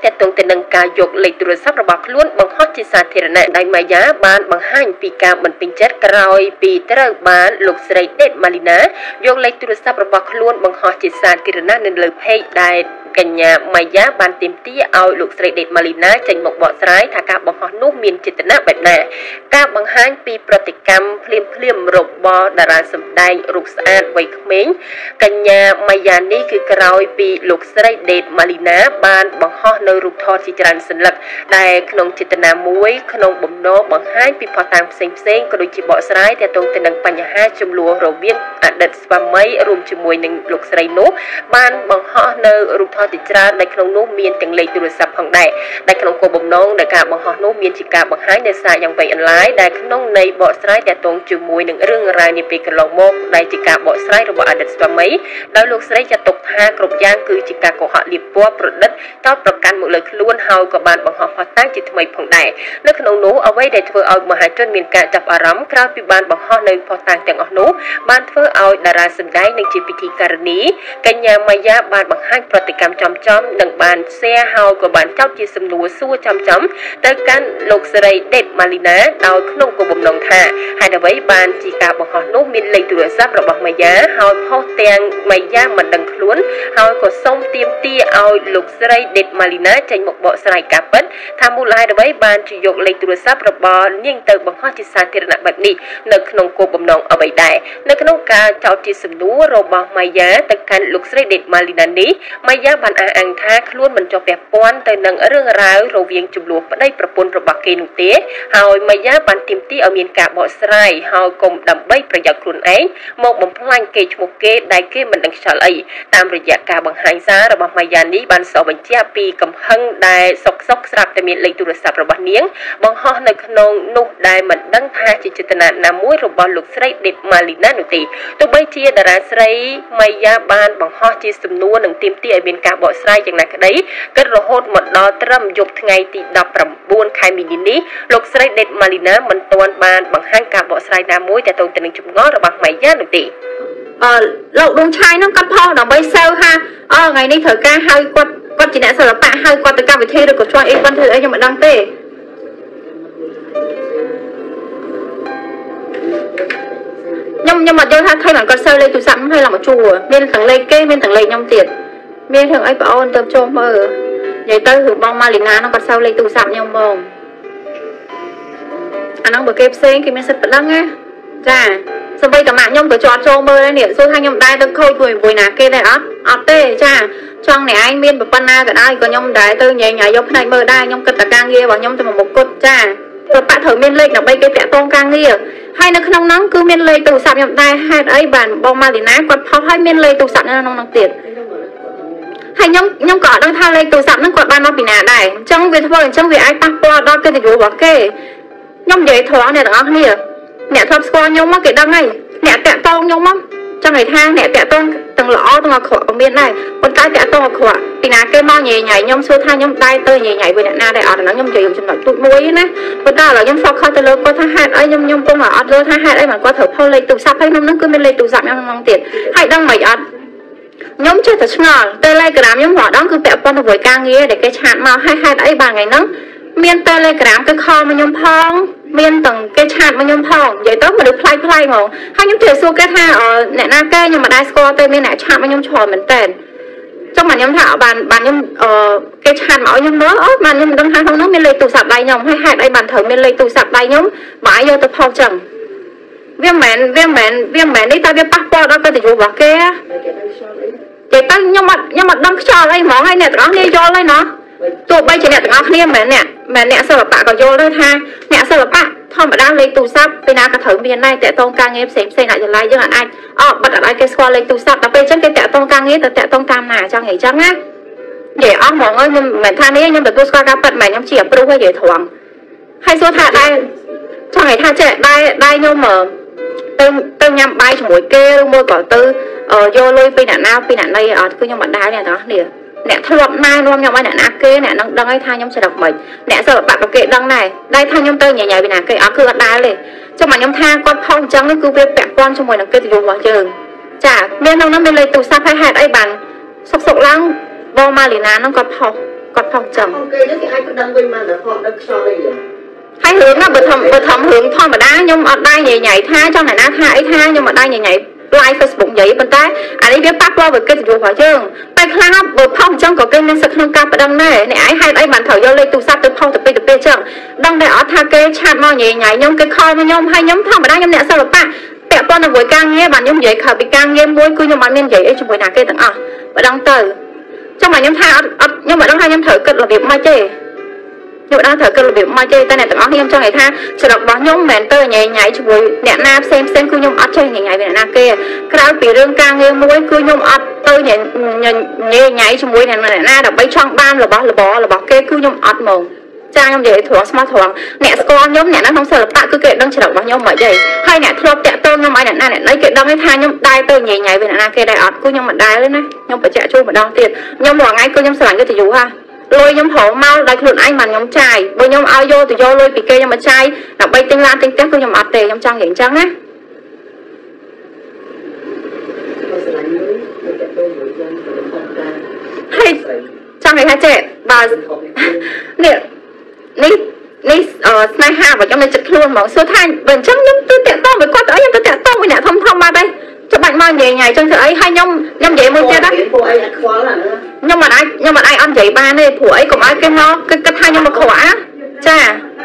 แต่ตรงแต่นังกายกเลยตัวทรัพย์ระบาดล้วนบางฮอตจิสาเทระในได้มายาบานบางห้างปีกามันเป็นเจ็ดกรอยปีเตอร์บานลูกสไลเด็ดมาลินายกเลยตัวทรัพย์ระบาดล้วนบางฮอตจิสาเทระในเลยเพย์ได้กันยามายาบานเต็มที่เอาลูกสไลเด็ดมาลินาจังหมกบ่อสายถ้ากาบางฮอตนุ่มมีนจิตนาแบบนั้นกาบางห้างปีปฏิกรรมเพลียมรบบอดาราสมได้รูปสะอาดไว้เขม้งกันยามายานี่คือกรอยปีลูกสไลเด็ดมาลินาบานบางฮอตในรูปทอดจิตรันสลักได้ขนมจิตนามวยขนมบ่มโนบางห้างปีพอตามเซ็งก็โดยจีบ่อสายแต่ตรงแต่นังปัญหาจุมลัวเราเวียนอดีตสปาไม่รวมจมวยหนึ่งลูกสไลโนบานบางฮอตในรูปทอดจิตรันในขนมโนเมียนแต่งเลยตุลสับของได้ในขนมโกบ่มน้องในกาบางฮอตโนเมียนจิกาบางห้างในสายยังไปอันไลได้ขนมในบ่อสายแต่ตรงจมวยหนึ่งเรื่องรายในปีกลองโมกในจิกาบ่อสายระบบอดีตสปาไม่แล้วลูกสไลจะตกท่ากรบย่างคือจิกาโกหะลิบปัวประดิษฐ์ต้อนประกันหมดเลยล้วนเฮากับบานบางฮอพอตั้งจิตทำไมผ่องได้ในขนมโนเอาไว้ได้เธอเอามหาชนมีการจับอารมณ์คราวปีบานบางฮอในพอตั้งแต่งอโนบานเธอเอาดาราสมได้ในจิตพิธีการนี้กันยามายาบานบางห้างปฏิกรรมจอมหนึ่งบานเสียเฮากับบานเจ้าจีสมนัวสู้จอมแต่กันลูกสไลเด็ดมาลินาเอาขนมกบมนองท่าให้เอาไว้บานจิกาบางฮอโนมินเลยตัวซับระบบมายาเฮาพ่อแตงมายามันดังล้วนเฮาก็ส่งเตรียมตีเอาลูกสไลเด็ดมาลินาใจหมกบ่อสไลกาเปิ้ลทำมูลายเอาไว้บานจิยกเลยตัวซับระบอบยิ่งเติมบางฮอจิสานเทระแบบนี้ในขนมกบมนองเอาไว้ได้ในขนมกาเจ้าจีสมนัวระบบมายาแต่กันลูกสไลเด็ดมาลินานี้มายาบานอ่างท่าล้วนมันจะแบบป้อนแต่นังเรื่องราวเราเวียงจุลวได้ประปนระบาเกนุเตะเฮามายาบานเต็มที่เอาเมียนกาบ่อสไลเฮากลมดำใบประหยัดกลุ่นเองมองบ่มพลังเกจโมเกได้เกมันดังฉลายตามระยะการบางหายซาระบบมายานี้บานสอบบัญชีปีกำหังได้ซอกสลับแต่เมียนเลยตุรศัพท์ระบาเนียงบางฮอในขนมนุ่ได้มันดังท่าจิตนานามุ้ยระบาลูกสไลเด็ดมาลินานุตีตัวใบเชียดาราสไลมายาบานบางฮอจีสมนัวหนึ่งเต็มที่เอาเมียนกาบ่อสไลอย่างนั้นก็ได้ก็ระหดหมดดอตรำยกไงตีดับประบุนใครมีดินนี้ลูกสไลเด็ดมาลินามันตวนบานบางห้างกาบ่อสไลนามุ้ยแต่ตรงแต่หนึ่งจุดง้อระบางมายานุตีលោកដងឆាយនោះគាត់ផុសដើម្បីសើហាថ្ងៃនេះត្រូវការហៅគាត់ជាអ្នកសិល្បៈហៅគាត់ទៅកម្មវិធីឬក៏ជួយអីគាត់ធ្វើអីខ្ញុំមិនដឹងទេខ្ញុំអត់យល់ថាឃើញគាត់សើលេខទូរស័ព្ទហើយឡើងមកជួមានទាំងលេខគេមានទាំងលេខខ្ញុំទៀតមានទាំងអីបងអូនទៅចូលមើលនិយាយទៅគឺបងម៉ាលីណានោះគាត់សើលេខទូរស័ព្ទខ្ញុំហ្មងអាហ្នឹងបើគេផ្សេងគេមានសិទ្ធិប៉ុណ្ណឹងណាចាសម្បីតែម៉ាក់ខ្ញុំក៏ជាប់ចូលមើលដែរនេះសួរថាខ្ញុំដែរទៅខូចមួយណាគេដែរអត់ទេចាចង់អ្នកឯងមានប្រព័ន្ធណាក៏ដោយក៏ខ្ញុំដែរទៅញ៉ៃយកផ្នែកមើលដែរខ្ញុំគិតតែការងាររបស់ខ្ញុំទៅមកមុខគត់ចាព្រោះប៉ាត្រូវមានលេខដើម្បីគេតាក់ទងការងារហើយនៅក្នុងហ្នឹងគឺមានលេខទូរស័ព្ទខ្ញុំដែរហេតុអីបានបងម៉ាលីណាគាត់ផុសហើយមានលេខទូរស័ព្ទនៅក្នុងហ្នឹងទៀតហើយខ្ញុំក៏អត់ដឹងថាលេខទូរស័ព្ទហ្នឹងគាត់បានមកពីណាដែរអញ្ចឹងវាធ្វើអញ្ចឹងវាអាចប៉ះពាល់ដល់កិត្តិយសរបស់គេខ្ញុំនិយាយត្រង់អ្នកទាំងអស់គ្នាអ្នកធ្លាប់ស្គាល់ខ្ញុំមកគេដឹងហើយអ្នកតាក់តងខ្ញុំមកចង់និយាយថាអ្នកតាក់តងទាំងល្អទាំងអាក្រក់ក៏មានដែរប៉ុន្តែតាក់តងអាក្រក់ពីណាគេមកញ៉ៃខ្ញុំសួរថាខ្ញុំដែរទៅញ៉ៃvớiអ្នកណាដែរអត់ហ្នឹងខ្ញុំនិយាយចំណុចទូចមួយណាប៉ុន្តែឥឡូវខ្ញុំ focus ទៅលើគាត់ថាហេតុអីខ្ញុំពងអត់យល់ថាហេតុអីមិនគាត់ត្រូវផុសលេខទូរស័ព្ទហើយក្នុងហ្នឹងគឺមានលេខទូរស័ព្ទខ្ញុំក្នុងទៀតហើយដឹងមិនអត់ខ្ញុំចេះតែឆ្ងល់ Telegram ខ្ញុំម្ដងគឺពាក់ព័ន្ធជាមួយការងារដែលគេឆាតមកហេតុអីបានថ្ងៃហ្នឹងមាន Telegram គេខលមកខ្ញុំផងមានទាំងគេឆាតមកខ្ញុំផងនិយាយទៅមនុស្សផ្លាយហ្មងហើយខ្ញុំត្រូវសួរគេថាអ្នកណាគេខ្ញុំមិនដែរស្គាល់ទេមានអ្នកឆាតមកខ្ញុំឆ្លងមែនតើចុះមកខ្ញុំថាបានខ្ញុំគេឆាតមកឲ្យខ្ញុំមើលបានខ្ញុំមិនដឹងថាក្នុងនោះមានលេខទូរស័ព្ទដៃខ្ញុំហើយហេតុអីបានត្រូវមានលេខទូរស័ព្ទដៃខ្ញុំបើយកទៅផុសចឹងវាមិនមែននេះតែវាប៉ះពាល់ដល់កិត្តិយសរបស់គេនិយាយទៅខ្ញុំអត់ដឹងខ្យល់អីហ្មងហើយអ្នកទាំងអស់គ្នាយល់ហើយណោះទោះបីជាអ្នកទាំងអស់គ្នាមិនមែនអ្នកសិល្បៈក៏យល់ដែរថាអ្នកសិល្បៈធម្មតាលេខទូរស័ព្ទពេលណាក៏ត្រូវមានដែរតាក់ទងការងារផ្សេងអាចចលាយយើងអាចបិទអត់ឲ្យគេស្គាល់លេខទូរស័ព្ទដល់ពេលអញ្ចឹងគេតាក់ទងការងារទៅតាក់ទងតាមណាអញ្ចឹងអញ្ណានិយាយអស់ហ្មងខ្ញុំមិនថានេះខ្ញុំទទួលស្គាល់ការប៉ັດមិនខ្ញុំជាប្រុសហើយនិយាយត្រង់ហើយសួរថាដែរចង់និយាយថាចេះដែរខ្ញុំទៅញ៉ាំបាយជាមួយគេឬមួយក៏ទៅយកលុយពីអ្នកណាពីអ្នកណីអត់គឺខ្ញុំមិនដែរអ្នកទាំងអស់គ្នាអ្នកធ្លាប់ណែនាំខ្ញុំឲ្យអ្នកណាគេអ្នកនឹងដឹងឲ្យថាខ្ញុំច្រឹកមិនអ្នកសិល្បៈក៏គេដឹងដែរថាខ្ញុំទៅញ៉ៃពីណាគេអត់គឺអត់ដែរទេចុះមកខ្ញុំថាគាត់ផុសអញ្ចឹងគឺវាពាក់ព័ន្ធជាមួយនឹងកិត្តិយសរបស់យើងចាមានក្នុងនោះមានលេខទូរស័ព្ទហើយហេតុអីបានសុកឡើងបងម៉ាលីណាហ្នឹងគាត់ផុសគាត់ផងចឹងគេហ្នឹងគេអាចក៏ដឹងវិញមកដល់ផងដឹងខ្យល់អីចឹងហើយរឿងណាបើធំរឿងធម្មតាខ្ញុំអត់ដែរញ៉ៃថាចង់អ្នកណាថាអីថាខ្ញុំអត់ដែរញ៉ៃ live Facebook និយាយប៉ុន្តែអានេះវាប៉ះពាល់vớiកិត្តិយសរបស់យើងតែខ្លះបើផុសអញ្ចឹងក៏គេមានសិទ្ធិក្នុងការប្តឹងដែរអ្នកឯងហេតុអីបានត្រូវយកលេខទូរស័ព្ទទៅផុសទៅពេលអញ្ចឹងដឹងតែអត់ថាគេឆាតមកញ៉ៃខ្ញុំគេខលមកខ្ញុំហើយខ្ញុំធម្មតាខ្ញុំអ្នកសិល្បៈពាក់ព័ន្ធជាមួយការងារបានខ្ញុំនិយាយខៅពីការងារមួយគឺខ្ញុំអត់មាននិយាយអីជាមួយណាគេទាំងអស់បើដឹងទៅចាំមកខ្ញុំថាអត់ខ្ញុំមិនដឹងថាខ្ញុំត្រូវគិតរបៀបម៉េចទេខ្ញុំអត់ត្រូវគិតរបៀបម៉េចទេតែអ្នកទាំងអស់ខ្ញុំចង់និយាយថាច្រករបស់ខ្ញុំមិនមែនទៅញ៉ៃជាមួយអ្នកណាផ្សេងគឺខ្ញុំអត់ចេះញ៉ៃvớiអ្នកណាគេក្រៅពីរឿងការងារមួយគឺខ្ញុំអត់ទៅញ៉ៃជាមួយអ្នកណាដើម្បីចង់បានរបស់គេគឺខ្ញុំអត់ហ្មងចាខ្ញុំនិយាយត្រង់ស្មោះត្រង់អ្នកស្គាល់ខ្ញុំអ្នកណាក្នុងសិល្បៈគឺគេដឹងច្រករបស់ខ្ញុំមិនទេហើយអ្នកធ្លាប់តាក់ទងខ្ញុំឲ្យអ្នកណាអ្នកណីគេដឹងថាខ្ញុំដែរទៅញ៉ៃvớiអ្នកណាគេដែរអត់គឺខ្ញុំមិនដែរទេណាខ្ញុំបញ្ជាក់ជូនម្ដងទៀតខ្ញុំរាល់ថ្ងៃគឺខ្ញុំស្រឡាញ់កិត្តិយសហ่ะលុយខ្ញុំហៅមកដោយខ្លួនឯងមិនខ្ញុំចាយបើខ្ញុំឲ្យយកទៅយកលុយពីគេខ្ញុំមកចាយដើម្បីទិញឡានទិញផ្ទះគឺខ្ញុំអត់ទេខ្ញុំចង់និយាយអញ្ចឹងណាហើយចង់និយាយថាចេះបើនេះស្នេហារបស់ខ្ញុំនៅចិត្តខ្លួនហ្មងសួរថាបើអញ្ចឹងខ្ញុំទៅតាក់ទងvớiគាត់ទៅអីខ្ញុំទៅតាក់ទងvớiអ្នកធំមកដែរច្បាច់មកញ៉ៃអញ្ចឹងធ្វើអីហើយខ្ញុំនិយាយមួយទៀតណាពួកអីអត់ខ្វល់ណាខ្ញុំមិនអាចអត់និយាយបានទេព្រោះអីកុំឲ្យគេមកគេគិតថាខ្ញុំមកក្រក់ចា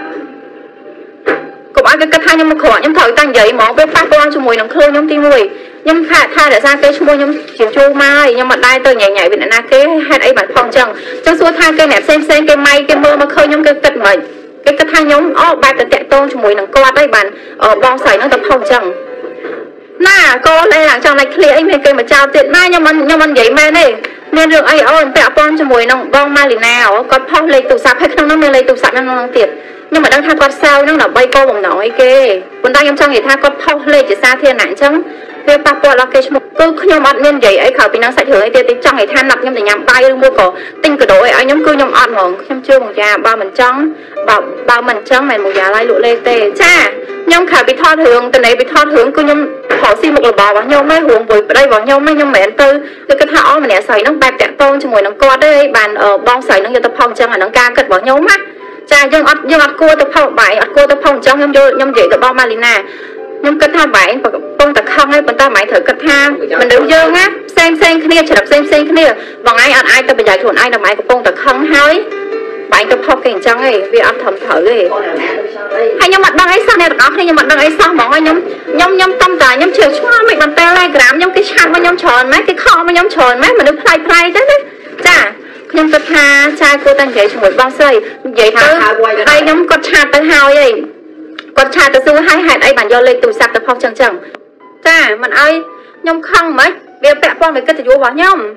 កុំឲ្យគេគិតថាខ្ញុំមកក្រក់ខ្ញុំត្រូវតែនិយាយហ្មងពេលប៉ះពាល់ជាមួយនឹងខ្លួនខ្ញុំទី1ខ្ញុំថារក្សាគេឈ្មោះខ្ញុំជាជួមកហើយខ្ញុំមិនដែរទៅញ៉ៃvớiអ្នកណាគេហេតុអីបានផងអញ្ចឹងសួរថាគេអ្នកផ្សេងគេម៉ៃគេមើលមកឃើញខ្ញុំគេគិតមិនគេគិតថាខ្ញុំបែបទៅតាក់ទងជាមួយនឹងគាត់ហើយបានបងស្រីនឹងទៅផងអញ្ចឹងណាកូនអីឡើងចង់ like clear អីមានគេមកចោលទៀតណាខ្ញុំមិននិយាយមែនទេមានរឿងអីអូនពាក់ព័ន្ធជាមួយនឹងបងម៉ាលីណាគាត់ផុសលេខទូរស័ព្ទហើយក្នុងនោះមានលេខទូរស័ព្ទខ្ញុំក្នុងទៀតខ្ញុំមិនដឹងថាគាត់សើនឹងដើម្បីកូនបំណងអីគេប៉ុន្តែខ្ញុំចង់និយាយថាគាត់ផុសលេខជាសាធារណៈអញ្ចឹងវាប៉ះពាល់ដល់គេឈ្មោះគឺខ្ញុំអត់មាននិយាយអីក្រៅពីនឹងសាច់រឿងអីទៀតទេចង់និយាយថាណាប់ខ្ញុំទៅញ៉ាំបាយឬមួយក៏ទិញកាដូអីឲ្យខ្ញុំគឺខ្ញុំអត់ហ្មងខ្ញុំជឿមកយ៉ាបើមិនចង់បើមិនអញ្ចឹងមិនមកយ៉ាឡាយលក់លេខទេចាខ្ញុំក្រៅពីថតរឿងតនេពីថតរឿងគឺខ្ញុំខកស៊ីមុខរបររបស់ខ្ញុំហ្នឹងរឿងមួយប្តីរបស់ខ្ញុំហ្នឹងខ្ញុំមិនមែនទៅគឺគាត់ថាម្នាក់ស្រីហ្នឹងបែបតាក់ទងជាមួយនឹងគាត់ទេបានបងស្រីហ្នឹងយកទៅផុសអញ្ចឹងអាហ្នឹងការគិតរបស់ខ្ញុំណាចាយើងអត់គួរទៅផុសបាយអត់គួរទៅផុសអញ្ចឹងខ្ញុំនិយាយទៅបងម៉ាលីណាខ្ញុំគិតថាបែងកំពុងតែខឹងហើយប៉ុន្តែបែងត្រូវគិតថាមនុស្សយើងណាផ្សេងគ្នាច្រឹកផ្សេងគ្នាបងឯងអត់អាចទៅប្រយ័ត្នខ្លួនឯងដើម្បីកំពុងតែខឹងហើយបែងទៅផុសគេអញ្ចឹងឯងវាអត់ត្រឹមត្រូវទេហើយខ្ញុំអត់ដឹងអីសោះអ្នកទាំងអស់គ្នាខ្ញុំអត់ដឹងអីសោះហ្មងខ្ញុំតាមតាខ្ញុំជឿឆ្ងល់មិនបាន Telegram ខ្ញុំគេឆាតមកខ្ញុំច្រើនម៉េចគេខលមកខ្ញុំច្រើនម៉េចមនុស្សផ្លៃទៅណាចាខ្ញុំគិតថាចាគួរតែនិយាយជាមួយបងស្រីនិយាយទៅហើយខ្ញុំគាត់ឆាតទៅហើយឯងគាត់ឆាតទៅសួរហើយហេតុអីបានយកលេខទូរស័ព្ទទៅផុសចឹងចាមិនអីខ្ញុំខឹងមិនវាពាក់ព័ន្ធvớiកិត្តិយសរបស់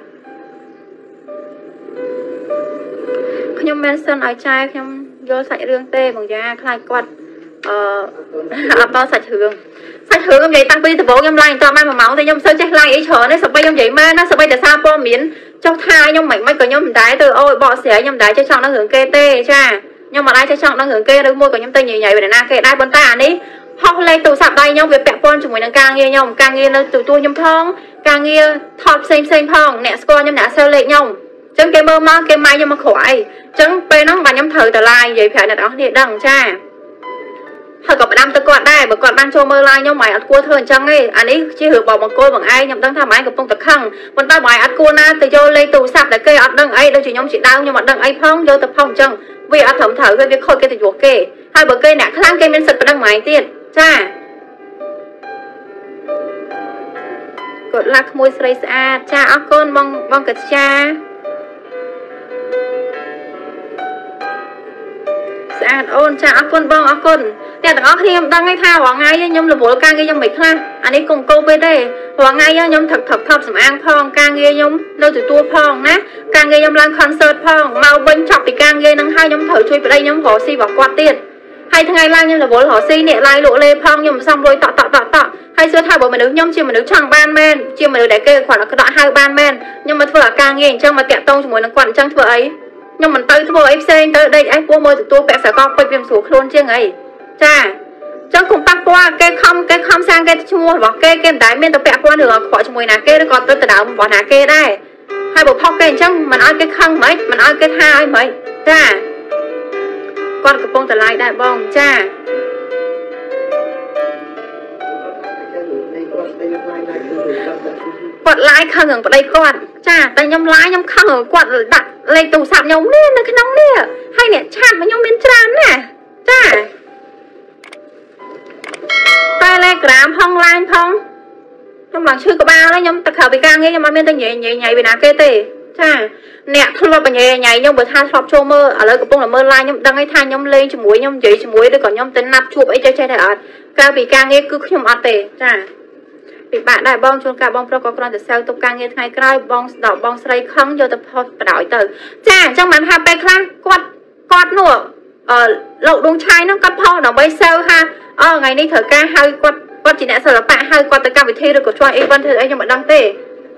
ខ្ញុំមិនសិនឲ្យចាយខ្ញុំយកសាច់រឿងទេបងយ៉ាខ្លាចគាត់អត់ដល់សាច់រឿងខ្ញុំនិយាយតាំងពីដំបូងខ្ញុំឡើងតបាន1ម៉ោងតែខ្ញុំមិនសូវចេះឡើងអីច្រើនទេសម្បីខ្ញុំនិយាយមែនណាសម្បីតែសារព័ត៌មានចុះថាខ្ញុំមិនក៏ខ្ញុំមិនដែរទៅអូយបកស្រាយខ្ញុំមិនដែរចេះចង់ដឹងរឿងគេទេចាខ្ញុំមិនដែរចេះចង់ដឹងរឿងគេឬមួយក៏ខ្ញុំទៅញ៉ៃvớiអ្នកណាគេដែរប៉ុន្តែអានេះផុសលេខទូរស័ព្ទដៃខ្ញុំវាពាក់ព័ន្ធជាមួយនឹងការងារខ្ញុំការងារនៅទូខ្ញុំផងការងារថតផ្សេងផងអ្នកស្គាល់ខ្ញុំអ្នកសិលលេខខ្ញុំចឹងគេមើលមកគេម៉ៃខ្ញុំមកក្រោយអីចឹងពេលហ្នឹងបាទខ្ញុំត្រូវតែឡាយនិយាយប្រាប់អ្នកទាំងអស់គ្នាដឹងចាហើយក៏ផ្ដាំទៅគាត់ដែរបើគាត់បានចូលមើលឡាយខ្ញុំមិនអត់គួរធ្វើអញ្ចឹងទេអានេះជារឿងបងបង្គោលបងឯងខ្ញុំដឹងថាម៉ែកំពុងតែខឹងប៉ុន្តែបងឯងអត់គួរណាទៅយកលេខទូរស័ព្ទដែលគេអត់ដឹងអីដូចជាខ្ញុំជាដើមខ្ញុំអត់ដឹងអីផងយកទៅផុសអញ្ចឹងវាអត់ត្រឹមត្រូវទេវាខូចកិត្តិយសគេហើយបើគេអ្នកខ្លាំងគេមានសិទ្ធិប្តឹងម៉ែទៀតចាគាត់ឡាក្មួយស្រីស្អាតចាអរគុណបងកិត្យាស្អាតអូនចាអរគុណបងអរគុណអ្នកទាំងអស់គ្នាខ្ញុំដឹងថារាល់ថ្ងៃខ្ញុំរវល់ការងារខ្ញុំមិនខ្លះអានេះកុំកោពេលទេរាល់ថ្ងៃខ្ញុំថឹកសម្អាងផងការងារខ្ញុំនៅទទួលផងណាការងារខ្ញុំឡើង concert ផងមកវិញចប់ពីការងារហ្នឹងហើយខ្ញុំត្រូវជួយប្តីខ្ញុំរកស៊ីរបស់គាត់ទៀតហើយថ្ងៃឡើងខ្ញុំរវល់រកស៊ីអ្នកឡាយលក់លេផងខ្ញុំមិនសមលុយតហើយសួរថាបើមនុស្សខ្ញុំជាមនុស្សចង់បានមែនជាមនុស្សដែលគេគាត់ក្តោះហៅបានមែនខ្ញុំមកធ្វើអាការងារអញ្ចឹងមកតាក់ទងជាមួយនឹងគាត់អញ្ចឹងធ្វើអីខ្ញុំមិនទៅធ្វើអីផ្សេងទៅដេកអីពោះមើលទទួលពាក់សកលពេជ្រវាមិនស្រួលខ្លួនជាងអីចាចឹងកុំប៉ះពាល់គេខំសាងគេឈ្មោះរបស់គេមិនដែលមានទៅពាក់ព័ន្ធរឿងអក្រក់ជាមួយណាគេឬក៏ទៅដៅរបស់ណាគេដែរហ hai bộ phóc cái chẳng mình ai cái khăn mấy mình ai cái tha mấy cha con cái bông tờ lại đại bông cha quạt lái khăn ở đây quạt cha tay nhom lái nhom khăn ở quạt đặt lấy tủ sạp nhom lên nó cái nóng nè hay nè chạm với nhom bên tràn nè cha tay lấy gram phong line phong nhom bằng chưa có bao đấy nhom tập khảo bị càng nghe nhom mà bên tay nhảy về nào kê tê cha nè không lo bằng nhảy nhom bữa tha shop show mơ ở đây có bông là mơ line nhom đăng ấy tha nhom lên cho muối nhom giấy cho muối đây còn nhom tên nắp chụp ấy chơi thế ở cao bị càng nghe cứ nhom ăn tê cha bị bạn đại bong chuông cả bong pro có con từ sau tục càng nghe ngày cày bong đỏ bong sấy khăng vô tập phật đói từ cha trong màn ham bay khang quạt nữa lộ đuông chai nó cắt phò nó bay sâu ha ngày đi thở ca hai quạt chỉ nãy sợ là bạn hai quạt từ ca vị thi được của cho event thì anh cho bạn đăng tê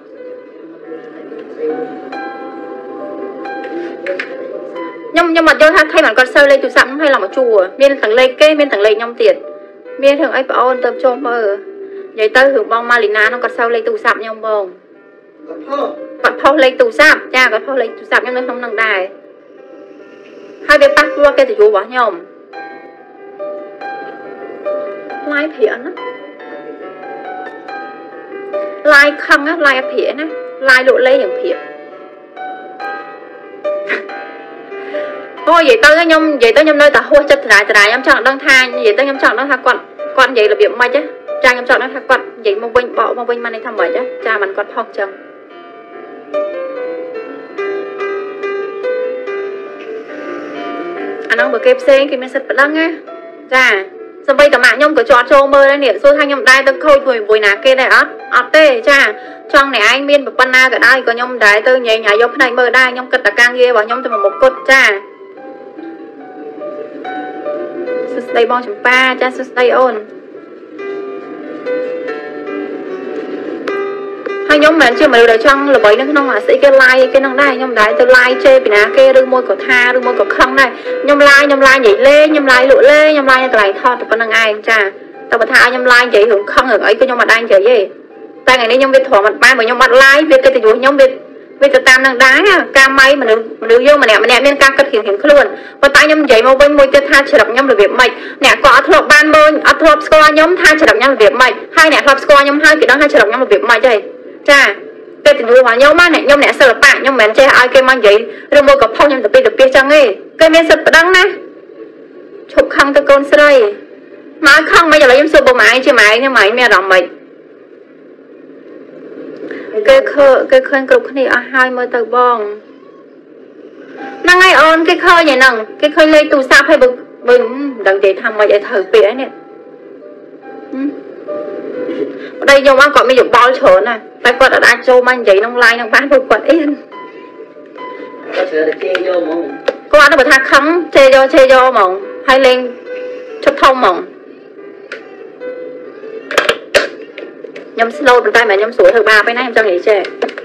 nhưng mà vô thay bạn con sâu lên từ sẵn hay là một chùa miên thằng lê kê miên thằng lê nhom tiền miên thằng ấy bảo ôn tập cho mơ vậy tới hưởng bong Malina nó còn sau lấy tủ sạp nhau bông còn phô lấy tủ sạp cha còn phô lấy tủ sạp nhau nó không năng đài hai bên bắt qua cái thì chú bỏ nhom lai phiền á lai khăn á lai phiền á lai lộ lấy những phiền thôi vậy tới nhom nơi ta hô chất lại nhom chọn đăng thang vậy tới nhom chọn đăng thang con vậy là việc mai chứ cha nhom chọn nó thằng quạt vậy mà vinh bỏ mà vinh mà này thầm vậy chứ cha mình quạt phong chừng anh ông bữa kẹp xe thì mình sẽ bật lăng nghe cha sao bây giờ mạng nhom của cho mơ đây nè số thằng nhom đai tôi khôi vùi nà kia này á tê cha trong này anh miên bật panna cả đây có nhom đai tôi nhảy vô này mơ đai nhom cất cả càng ghê vào nhom tôi một cột cha đây bong chấm pa cha đây ôn hai nhóm mình chưa mà được trong là bởi nó không mà sẽ cái like cái năng đây nhóm đấy tôi like chơi vì nào cái đôi môi của tha đôi môi của không này nhóm like nhảy lên nhóm like lụa lên nhóm like lại thọt được con năng ai cha tao mà tha nhóm like vậy hưởng không ở ấy cái nhóm mặt anh chơi gì tay ngày nay nhóm biết thỏa mặt ba mà nhóm mặt like biết cái tình huống nhóm biết từ tam năng đá cam may mà được vô mà nè nên cam cất hiện luôn và tay nhóm vậy mà bên môi cái tha chỉ đọc nhóm là việc mày nè có thọt ban môi thọt score nhóm tha chỉ đọc nhóm là việc mày hai nè thọt score nhóm hai cái đó hai chỉ đọc nhóm là việc mày đây cha cái tình huống mà nhóm này nhóm nè sợ là bạn nhóm mình chơi ai cái mang vậy rồi mua cặp phong nhóm tập biệt chăng ấy cái miếng sập đắng nè chụp khăn cho con sợi mà không bây giờ là nhóm sập bộ máy chứ mày nhưng mày mẹ đồng mày cái khơi cục này ở hai mươi tờ bong năng ai ôn cái khơi này nằng cái khơi lấy tù sạp hay bừng đừng để thằng mày vậy thử bỉa nè đây dùng ăn còn bây giờ bao chỗ này tay quạt ở đây cho mang giấy nông lai nông bán vô quạt yên có ăn nó bật thang khắm chê do mỏng hay lên chút thông mỏng nhâm slow từ tay mà nhâm sủi thử ba bên này em cho nghỉ chê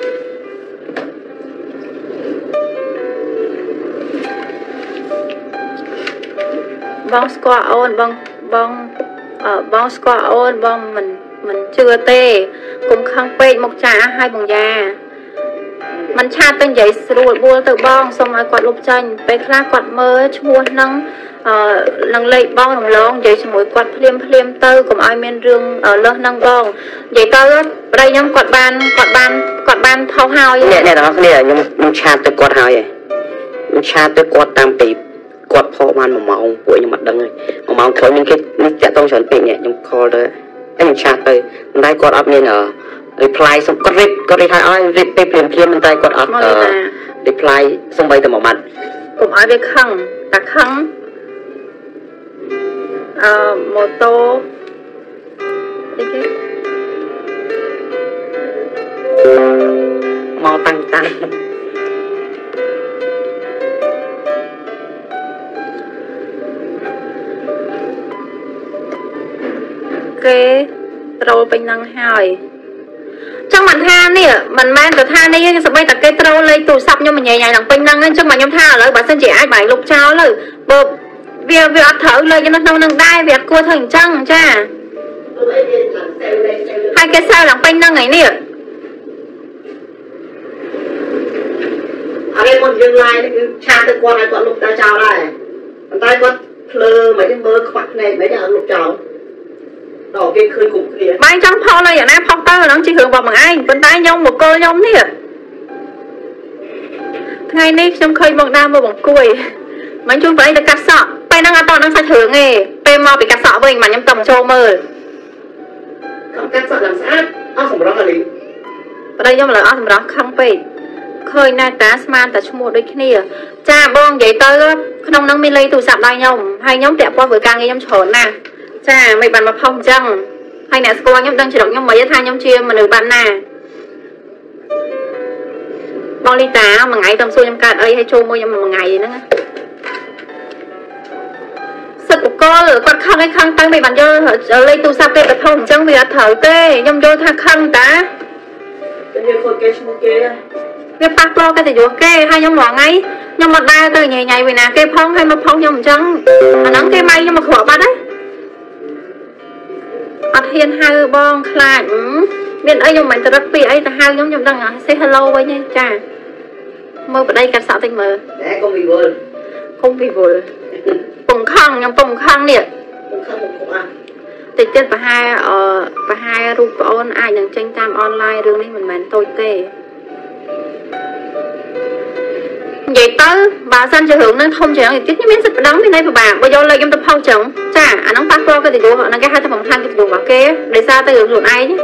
bong squat on bong squat on bong mình chưa tê cùng khăn pê một trà hai bông già mình cha tên giấy rồi bua từ bong xong rồi quạt lục chân pe khla quạt mơ chua nâng lệ bong đồng lon giấy mỗi quạt phim tư cùng ai men rương ở lơ nâng bong giấy tơ đây nhóm quạt ban thau hao vậy nè đó cái này nhóm cha từ quạt hao vậy nhóm cha từ quạt tam tỷ quạt phô man một màu của nhóm mặt đằng này một màu thôi những cái chạy tông chuẩn bị nhẹ nhóm call đó anh cha tới đây quạt up nên ở reply xong có rip hai ai rip pe phim mình tay quạt up reply xong bây giờ một mặt cùng ai biết khăng ta khăng mô tô màu tăng cái rồi bên năng hai trong mặt tha nè mình mang từ tha này sẽ bay tập cái trâu lấy tủ sập nhưng mà nhẹ nhàng bên năng nên trong mà nhom tha lại bà xin chị ai bài lục trao lời bờ việc thở lời cho nó nâng đai việc cua thành trăng cha hai cái sao làm bên năng này nè ở đây con dương lai nó cha tới con này con lục ta chào này tay con lơ mấy cái mơ khoác này mấy nhà lục chào đỏ kia khơi cục kia bay trong phao này ở đây phong tơ nó chỉ hưởng vào bằng anh bên tay nhông một cô nhông nè ngày nay trong khơi bằng đam và bằng cùi mấy chúng vậy là cắt sọ bay đang ăn to đang sai thưởng nghề bay mau bị cắt sọ với mà nhâm tầm châu mơ cắt sọ làm sao áo sòng đó là gì ở đây nhông là áo sòng đó không bị khơi nai tá sman tá chung một đôi kia cha bong vậy tới không năng mi lấy tủ sạp đây nhông hay nhóm đẹp qua với càng nghe nhông trốn nè cha mày bàn mà phong chăng hay nè cô nhóm đang chỉ động nhóm mấy thay nhóm chia mà được bạn nè bong ly tá mà ngày tầm xui nhóm cạn ấy hay trôi môi nhóm mà ngày gì nữa sực của cô con khăn hay khăn tay mày bàn vô ở lấy tủ sạp cái bật phong chăng vì thở tê nhóm vô tha khăn tá cái như khôi kê chung kê cái phát lo cái gì vô kê hai nhóm loạn ấy nhóm mặt đai từ nhảy nhảy vì nè kê phong hay mà phong nhóm chăng mà nắng kê may nhưng mà khổ ba đấy ở thiên hai bong khai bên ấy nhưng mình rất bị ấy là hai nhóm nhóm đang say hello với nhau cha mơ ở đây cả sợ tình mơ để con bị vườn không bị vườn bùng khăng nhóm bùng khăng nè tiết và hai rụp on ai đang tranh tam online rương này mình tôi tê vậy tới bà dân cho hưởng nên không chỉ là tiết như miếng dịch đóng bên đây của bà bây giờ lời em tập phong chồng chả nó phát lo cái gì đó nó cái hai tập phòng than cái đồ bảo kê để sao tới hưởng ai nhé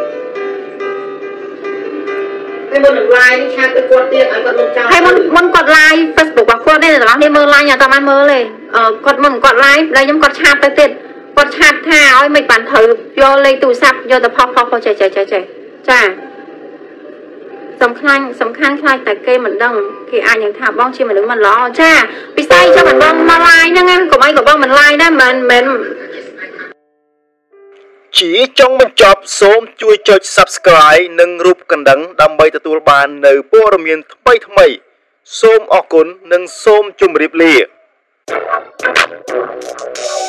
hay muốn được like chat cái quạt tiền anh còn chào hay muốn quạt like Facebook và quạt đây là nó đi mơ like nhà tao ăn mơ này quạt like đây nhóm quạt chat tới tiền quạt chat thà ơi mình bản thử vô lấy tủ sạp vô tập phong chạy chảสำคัญคล้ายแต่เกมเหมือนดังคืออ่านอย่างถามบ้องชีเหมือนมันล้อจ้าไปใส่เจ้าเหมือนบ้องมาลายนั่งก็ไม่กับบ้องมันลายนะมัน chỉ trongបញ្ចប់សូមជួយចុច Subscribe និងរូបកណ្ដឹងដើម្បីទទួលបាននូវព័ត៌មានថ្មីសូមអរគុណនិងសូមជម្រាបលា